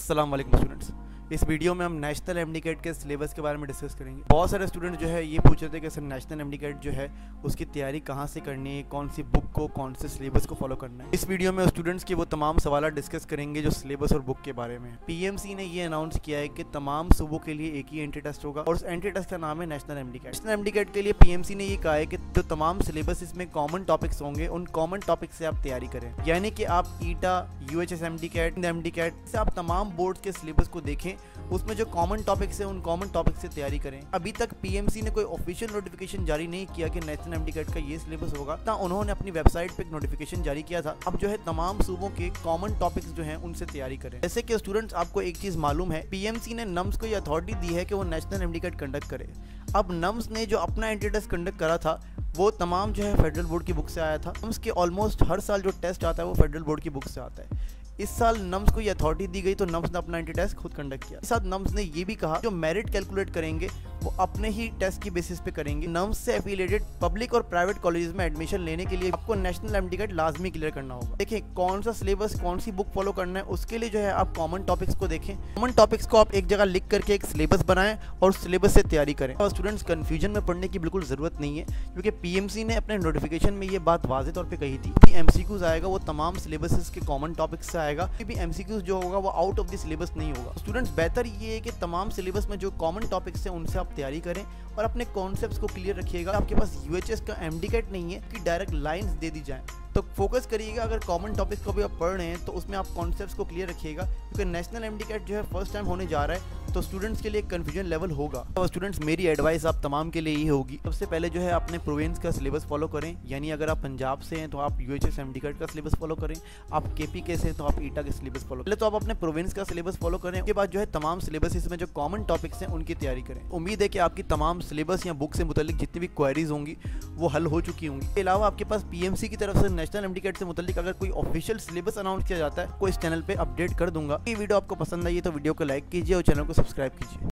अस्सलाम वालेकुम स्टूडेंट्स। इस वीडियो में हम नेशनल एमडी कैट के सिलेबस के बारे में डिस्कस करेंगे। बहुत सारे स्टूडेंट जो है ये पूछ रहे थे कि सर नेशनल एमडी कैट जो है उसकी तैयारी कहाँ से करनी है, कौन सी बुक को, कौन से सिलेबस को फॉलो करना है। इस वीडियो में स्टूडेंट्स के वो तमाम सवाल डिस्कस करेंगे जो सिलेबस और बुक के बारे में है। पीएमसी ने ये अनाउंस किया है कि तमाम सूबों के लिए एक ही एंट्री टेस्ट होगा और उस एंट्री टेस्ट का नाम है national MD CAT. National MD CAT के लिए पीएमसी ने ये कहा है कि जो तमाम सिलेबस इसमें कॉमन टॉपिक्स होंगे उन कॉमन टॉपिक से आप तैयारी करें, यानी कि आप ETEA, UHS MD CAT, MD CAT से आप तमाम बोर्ड के सिलेबस को देखें, उसमें जो कॉमन टॉपिक्स है उन कॉमन टॉपिक से तैयारी करें। अभी तक पीएमसी ने कोई ऑफिशियल नोटिफिकेशन जारी नहीं किया कि नेशनल एमडी कैट का ये सिलेबस होगा, तो उन्होंने अपनी वेबसाइट पे एक नोटिफिकेशन जारी किया था। अब जो है तमाम सूबों के कॉमन टॉपिक्स जो हैं उनसे तैयारी करें। जैसे कि स्टूडेंट्स आपको एक चीज मालूम है, पीएमसी ने नम्स को ये अथॉरिटी दी है कि वो नेशनल एमडी कैट कंडक्ट करे। अब नम्स ने जो अपना एंट्री टेस्ट कंडक्ट करा था वो तमाम जो है फेडरल बोर्ड की बुक से आया था। नम्स के ऑलमोस्ट हर साल जो टेस्ट आता है वो फेडरल बोर्ड की बुक से आता है। इस साल नम्स को ये अथॉरिटी दी गई तो नम्स ने अपना एंट्री टेस्ट खुद कंडक्ट किया। इस साथ नम्स ने ये भी कहा जो मेरिट कैलकुलेट करेंगे वो अपने ही टेस्ट की बेसिस पे करेंगे। नम्स से एफिलिएटेड पब्लिक और प्राइवेट कॉलेजेस में एडमिशन लेने के लिए आपको नेशनल एमडी कैट लाजमी क्लियर करना होगा। देखिए कौन सा सिलेबस, कौन सी बुक फॉलो करना है, उसके लिए जो है आप कॉमन टॉपिक्स को देखें। कॉमन टॉपिक्स को आप एक जगह लिख करके एक सिलेबस बनाएं और सिलेबस से तैयारी करें। और स्टूडेंट्स कंफ्यूजन में पढ़ने की बिल्कुल जरूरत नहीं है, क्योंकि पीएमसी ने अपने नोटिफिकेशन में ये बात वाज़ेह तौर पे कही थी कि एमसीक्यूज आएगा वो तमाम सिलेबसेस के कॉमन टॉपिक्स से आएगा। एमसीक्यूज जो होगा वो आउट ऑफ द सिलेबस नहीं होगा। स्टूडेंट्स बेहतर ये है कि तमाम सिलेबस में जो कॉमन टॉपिक्स हैं उनसे आप तैयारी करें और अपने कॉन्सेप्ट्स को क्लियर रखिएगा। आपके पास यूएचएस का एमडी कैट नहीं है कि डायरेक्ट लाइंस दे दी जाएं, तो फोकस करिएगा। अगर कॉमन टॉपिक्स को भी आप पढ़ रहे हैं तो उसमें आप कॉन्सेप्ट्स को क्लियर रखिएगा, क्योंकि नेशनल एमडी कैट जो है फर्स्ट टाइम होने जा रहा है तो स्टूडेंट्स के लिए कंफ्यूजन लेवल होगा। तो स्टूडेंट्स मेरी एडवाइस आप तमाम के लिए ये होगी, सबसे पहले जो है अपने प्रोविंस का सिलेबस फॉलो करें, यानी अगर आप पंजाब से हैं तो आप यूएचएस एमडी कैट का सिलेबस फॉलो करें, आप केपी के से तो आप ईटा के सिलेबस फॉलो करें। पहले तो आप अपने प्रोविंस का सिलेबस फॉलो करें, उसके बाद जो है तमाम सिलेबस इसमें जो कॉमन टॉपिक्स हैं उनकी तैयारी करें। उम्मीद है कि आपकी तमाम सिलेबस या बुक से मुतालिक जितनी भी क्वेरीज होंगी वो हल हो चुकी होंगी। इसके अलावा आपके पास पीएमसी की तरफ से नेशनल एमडी कैट से मुतालिक अगर कोई ऑफिशियल सिलेबस अनाउंस किया जाता है कोई इस चैनल पे अपडेट कर दूंगा। ये वीडियो आपको पसंद आई है तो वीडियो को लाइक कीजिए और चैनल को सब्सक्राइब कीजिए।